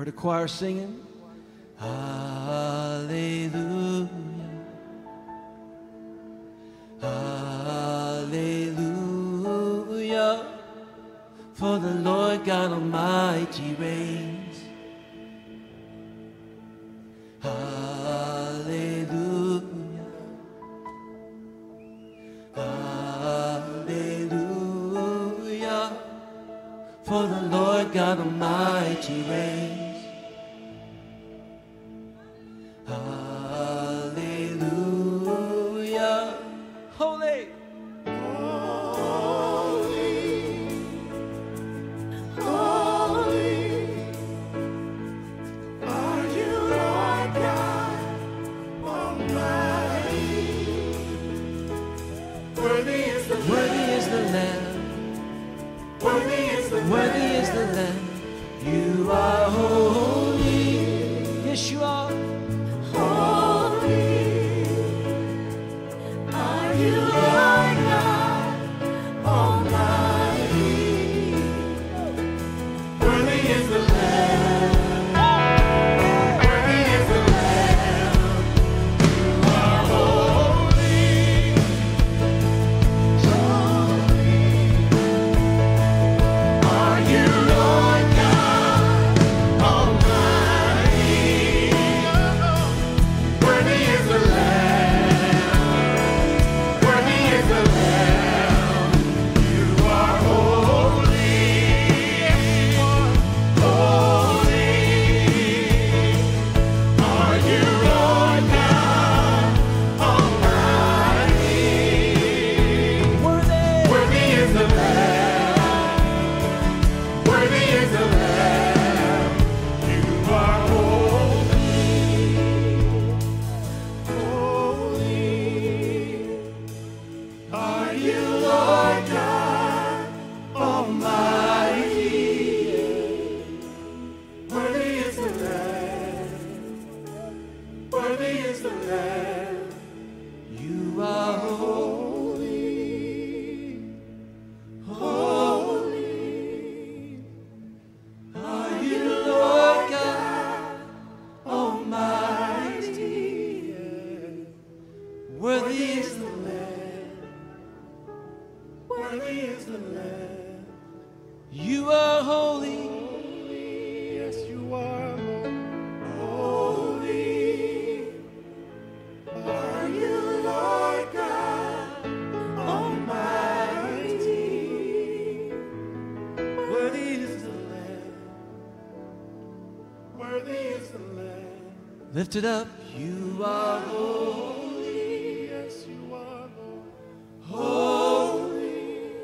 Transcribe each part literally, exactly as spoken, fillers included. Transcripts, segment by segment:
the choir singing. Hallelujah. Hallelujah. For the Lord God Almighty reigns. Hallelujah. Hallelujah. For the Lord God Almighty reigns. Hallelujah. Holy. Worthy is the Lamb. You are holy. Yes, you are. Holy are you, Lord God Almighty. Worthy is the Lamb. Worthy is the Lamb. You are holy. Holy are you, Lord God Almighty. Worthy is the Lamb. Worthy is the Lamb. You are holy. Holy are you, Lord God Almighty. Worthy. Worthy is the Lamb. Worthy is the Lamb. You are holy. Holy are you, Lord God Almighty. Worthy is the Lamb. Worthy is the Lamb. You are Holy. Holy are you, Lord God Almighty. worthy is Is the Lamb. Worthy is the Lamb. you are holy. Yes, you are, Lord. Holy are you, Lord God Almighty. Worthy is the Lamb. Worthy is the Lamb. Lift it up. You are Holy, yes, you are, Lord. Holy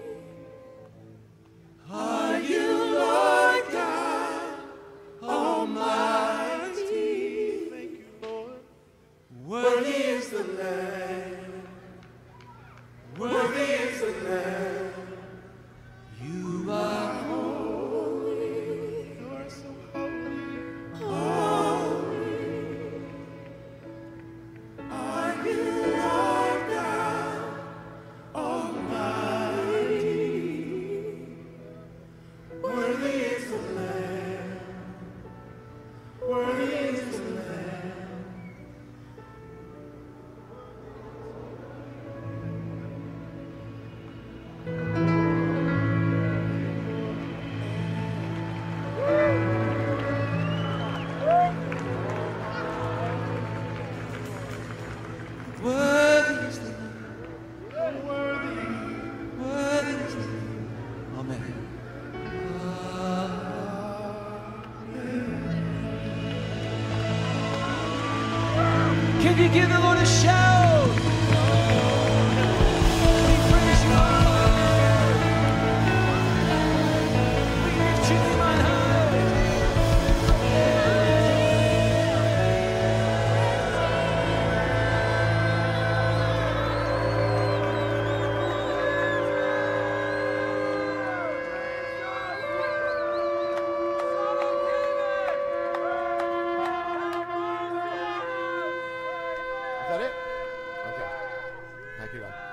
are you, Lord God Almighty. Thank you, Lord. Worthy is the Lamb. Worthy is the Lamb. You are Holy, you are so holy. Holy are you, Lord God Almighty. Worthy is the Lamb. Worthy is the Lamb. worthy is the Worthy. worthy is the Amen. Can you give the Lord a shout? We praise you, Lord. We lift your name on high. Is that it? Okay. Thank you, God.